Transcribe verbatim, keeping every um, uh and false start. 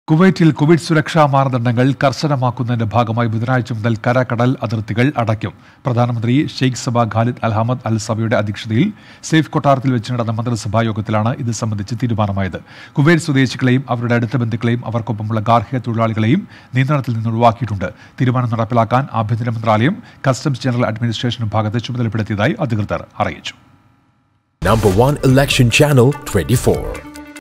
കുവൈറ്റിൽ കോവിഡ് സുരക്ഷാ മാനദണ്ഡങ്ങൾ കർശനമാക്കുന്നതിന്റെ ഭാഗമായി ബുധനാഴ്ച മുതൽ കര കടൽ അതിർത്തികൾ അടയ്ക്കും. പ്രധാനമന്ത്രി Sheikh Sabah Khalid al Hamad al സബയുടെ അധ്യക്ഷതയിൽ സേഫ് കൊട്ടാരത്തിൽ വെച്ച് നടന്ന മന്ത്രിസഭാ യോഗത്തിലാണ് ഇത് സംബന്ധിച്ച് തീരുമാനമായത്. കുവൈറ്റ് സ്വദേശികളെയും അവരുടെ അടുത്ത ബന്ധുക്കളെയും അവർക്കൊപ്പമുള്ള ഗാർഹിക തൊഴിലാളികളെയും നിയന്ത്രണത്തിൽ നിന്ന് ഒഴിവാക്കിയിട്ടുണ്ട്. തീരുമാനം നടപ്പിലാക്കാൻ ആഭ്യന്തര മന്ത്രാലയം കസ്റ്റംസ് ജനറൽ അഡ്മിനിസ്ട്രേഷൻ വിഭാഗത്തെ ചുമതലപ്പെടുത്തിയതായി അധികൃതർ അറിയിച്ചു. Number one election channel twenty-four.